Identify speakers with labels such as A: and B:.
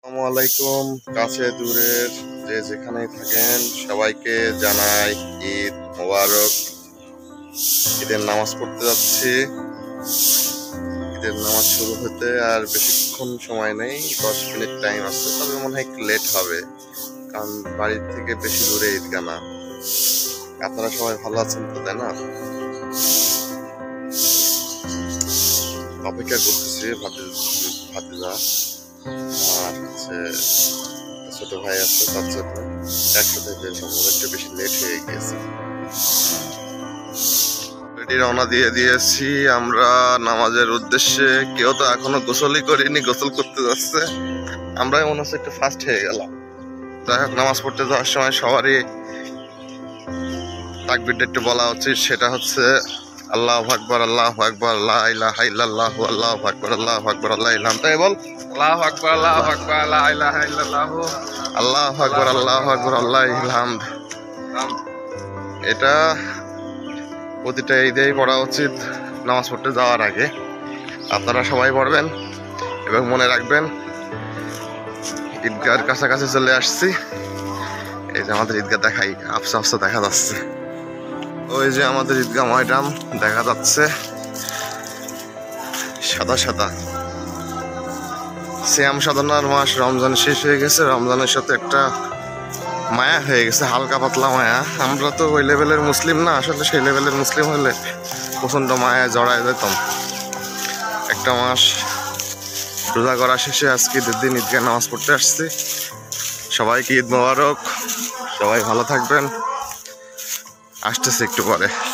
A: আসসালামু আলাইকুম। কাছে দূরের যে যেখানেই থাকেন সবাইকে জানাই ঈদ মোবারক। ঈদের নামাজ পড়তে যাচ্ছি। ঈদের নামাজ শুরু হতে আর বেশিক্ষণ সময় নেই, 10 মিনিট টাইম আছে, তবে মনে হয় একটু লেট হবে, কারণ বাড়ির থেকে বেশি দূরে ঈদগাহ না। আপনারা সবাই ভালো আছেন তো, তাই না? অপেক্ষা করতেছি ভাতিজা আর ছোট ভাই আছে, তার জন্য একসাথে বের হবো। একটু বেশি লেট হয়ে গিয়েছে। রেডি রওনা দিয়ে দিয়েছি আমরা নামাজের উদ্দেশ্যে। কেউ তো এখনো গোসলই করিনি, গোসল করতে যাচ্ছে। আমরাই মনে হচ্ছে একটু ফাস্ট হয়ে গেলাম। যাই হোক, নামাজ পড়তে যাওয়ার সময় সবারই তাকবীরটা একটু বলা উচিত। সেটা হচ্ছে আল্লাহু আকবার, আল্লাহু আকবার, লা ইলাহা ইল্লাল্লাহু, আল্লাহু আকবার, আল্লাহু আকবার, আল্লাহু ইলাহা। তাই বল,
B: আল্লাহু আকবার, আল্লাহু আকবার, লা ইলাহা ইল্লাল্লাহু,
A: আল্লাহু আকবার, আল্লাহু আকবার, আল্লাহু ইলাহা। এটা প্রতিটা ঈদেই পড়া উচিত নামাজ পড়তে যাওয়ার আগে। আপনারা সবাই পড়বেন এবং মনে রাখবেন। ঈদগাহের কাছাকাছি চলে আসছি। এই যে আমাদের ঈদগাহ দেখাই, আফসা আফসা দেখা যাচ্ছে। ওই যে আমাদের ঈদগাহ ময়দান দেখা যাচ্ছে, সাদা সাদা। সিয়াম সাধনার মাস রমজান শেষ হয়ে গেছে। রমজানের সাথে একটা মায়া হয়ে গেছে, হালকা পাতলা মায়া। আমরা তো ওই লেভেলের মুসলিম না, আসলে সেই লেভেলের মুসলিম হলে প্রচণ্ড মায়া জড়ায় যেতাম। একটা মাস রোজা করা শেষে আজকে 2 দিন ঈদগাহ নামাজ পড়তে আসছি। সবাইকে ঈদ মোবারক। সবাই ভালো থাকবেন। আসতেছে একটু পরে।